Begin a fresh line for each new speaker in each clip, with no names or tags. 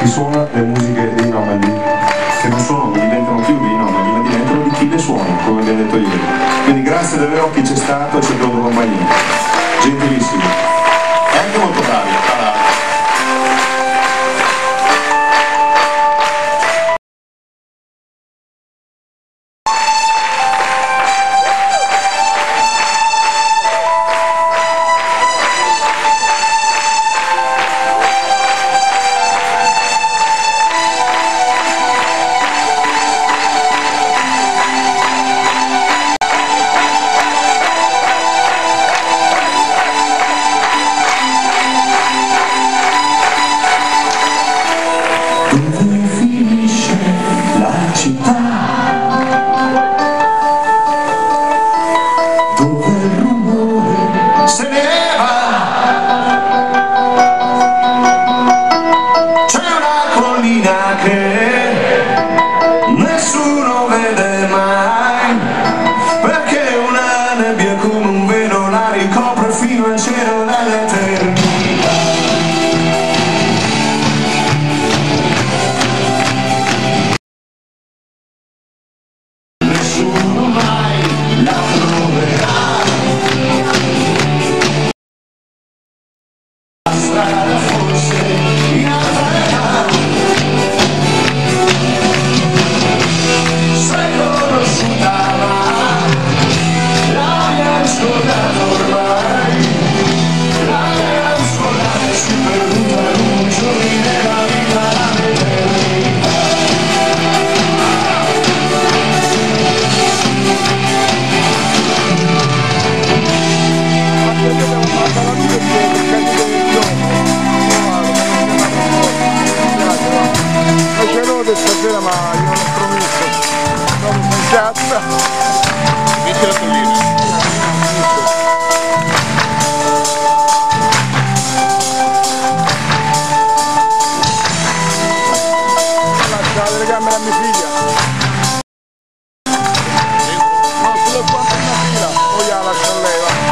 suona le musiche dei nomadi, che non diventano più dei nomadi, ma diventano di chi le suona, come abbiamo detto ieri. Quindi grazie davvero a chi c'è stato e ci ha dato compagnia. Gentilissimo. E anche molto bravi, tra l'altro.
Stasera, ma io non ho promesso, non in cazzo. Metti la collina. Lascia la telecamera a mia figlia. No, sulla tua prima fila, poi la lascia a lei, va.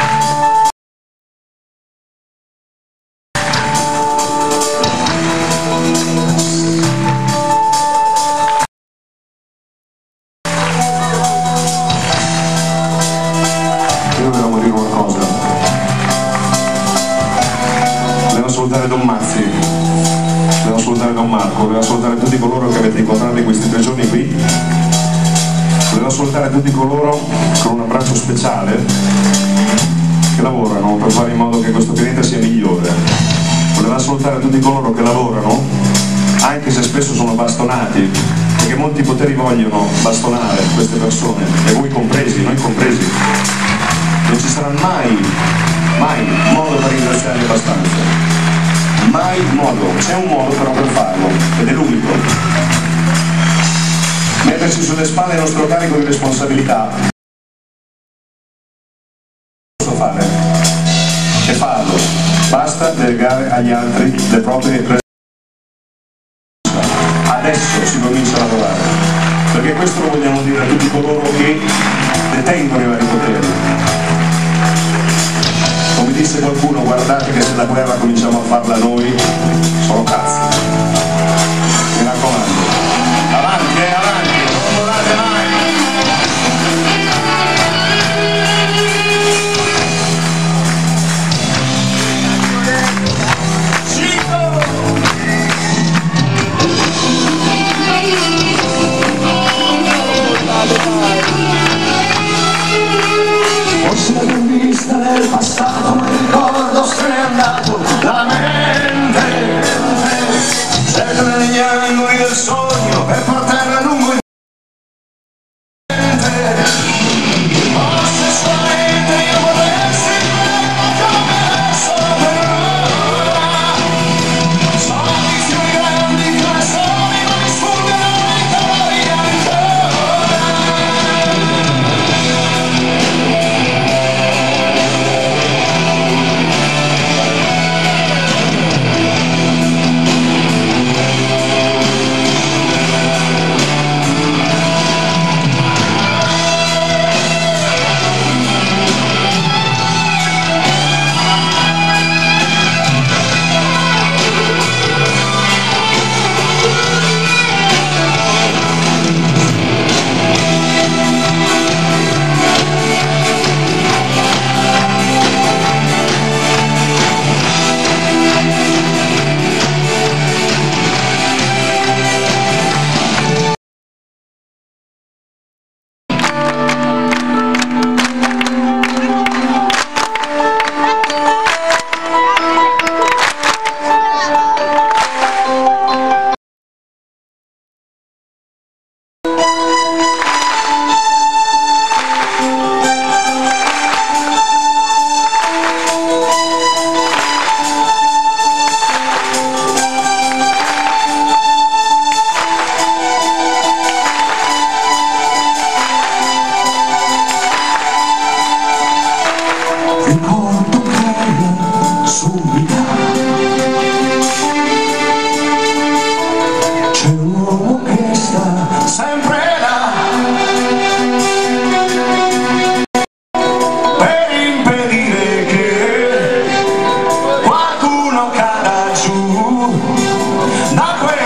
Don Mazzi, devo salutare Don Marco, devo salutare tutti coloro che avete incontrato in questi 3 giorni qui, devo salutare tutti coloro con un abbraccio speciale che lavorano per fare in modo che questo pianeta sia migliore. Volevo salutare tutti coloro che lavorano, anche se spesso sono bastonati, perché molti poteri vogliono bastonare queste persone, e voi compresi, noi compresi. Non ci sarà mai modo per ringraziarli abbastanza. Mai modo, c'è un modo però per farlo, ed è l'unico. Mettersi sulle spalle il nostro carico di responsabilità. Posso fare e farlo, basta delegare agli altri le proprie responsabilità. Adesso si comincia a lavorare, perché questo lo vogliamo dire a tutti coloro che detengono i vari poteri. Come disse qualcuno, guardate che se la guerra cominciamo a farla noi, sono cazzi. Mi raccomando. Avanti, avanti, non volate mai! Forse l'ho vista nel passato, ma il ricordo se n'è andato, la mente da